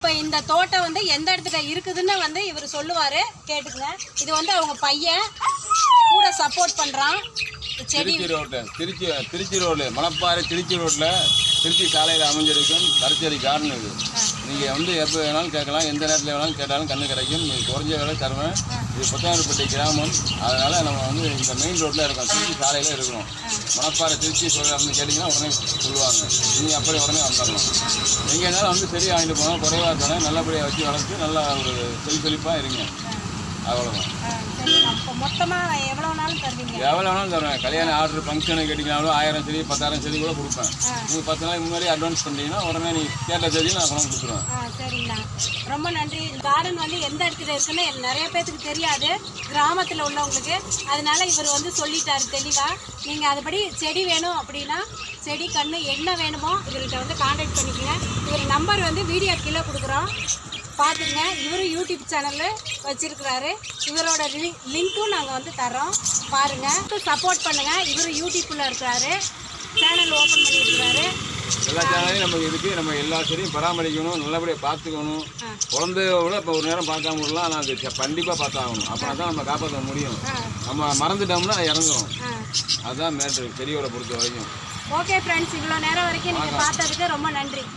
இப்போ இந்த தோட்டம் வந்து எந்த இடத்துல இருக்குதுன்னு வந்து இவர் சொல்லுவார், கேட்டுக்குங்க. இது வந்து அவங்க பையன் கூட சப்போர்ட் பண்ணுறான். திருச்சி ரோட்டில் திருச்சி ரோடு மணப்பாறை திருச்சி ரோட்டில் திருச்சி சாலையில் அமைஞ்சிருக்கும் நர்சரி கார்டன் இது. நீங்கள் வந்து எப்போ வேணாலும் கேட்கலாம், எந்த நேரத்தில் வேணாலும் கேட்டாலும் கண்ணு கிடைக்கும். இது குறைஞ்ச விலை தருவேன். இது புத்தகப்பட்டி கிராமம், அதனால் நம்ம வந்து இந்த மெயின் ரோட்டில் இருக்கோம், திருச்சி சாலையில் இருக்கிறோம். மணப்பாறை திருச்சி அப்படின்னு கேட்டிங்கன்னா உடனே சொல்லுவாங்க. நீங்கள் அப்படி உடனே வந்துடலாம். எங்கே இருந்தாலும் வந்து செடி வாங்கிட்டு போனால் குறைவாக தானே நல்லபடியாக வச்சு வளர்த்து நல்லா ஒரு செழிப்பாக இருங்க. அவ்வளோதான். எவ்வளோ வேணாலும் தருவேன். கல்யாண ஆர்டர் ஃபங்க்ஷனு கேட்டிங்கனாலும் 1000 செடி 10,000 செடி கூட கொடுப்பேன். நீங்கள் 10 நாளைக்கு முன்னாடி அட்வான்ஸ் பண்ணிட்டீங்கன்னா உடனே நீ கேட்ட செடி நான் கொண்டு கொடுத்துருவேன். சரிங்கண்ணா, ரொம்ப நன்றி. கார்டன் வந்து எந்த இடத்துல இருக்குன்னு நிறைய பேருக்கு தெரியாது, கிராமத்தில் உள்ளவங்களுக்கு. அதனால இவர் வந்து சொல்லிட்டாரு தெளிவாக. நீங்கள் அதுபடி செடி வேணும் அப்படின்னா செடி கன்று என்ன வேணுமோ இவர்கிட்ட வந்து கான்டாக்ட் பண்ணிக்கோங்க. இவர் நம்பர் வந்து வீடியோ கீழே கொடுக்குறோம், பார்த்துங்க. இவரும் யூடியூப் சேனலில் வச்சுருக்கிறாரு. இவரோட லிங்க்கும் நாங்கள் வந்து தரோம், பாருங்கள். சப்போர்ட் பண்ணுங்கள். இவரும் யூடியூப்பில் இருக்கிறாரு, சேனல் ஓப்பன் பண்ணியிருக்கிறாரு. எல்லா சேனலையும் நமக்கு இருக்குது. நம்ம எல்லா செடியும் பராமரிக்கணும், நல்லபடியாக பார்த்துக்கணும். குழந்தைய விட இப்போ ஒரு நேரம் பார்க்காம விடலாம், ஆனால் அது கண்டிப்பாக பார்த்தாகணும். அப்படின்னா தான் நம்ம காப்பாற்ற முடியும். நம்ம மறந்துட்டோம்னா இறங்குறோம். அதுதான் மேட்ரு செடியோட பொறுத்த வரைக்கும். ஓகே ஃப்ரெண்ட்ஸ், இவ்வளோ நேரம் வரைக்கும் நீங்கள் பார்த்ததுக்கு ரொம்ப நன்றி.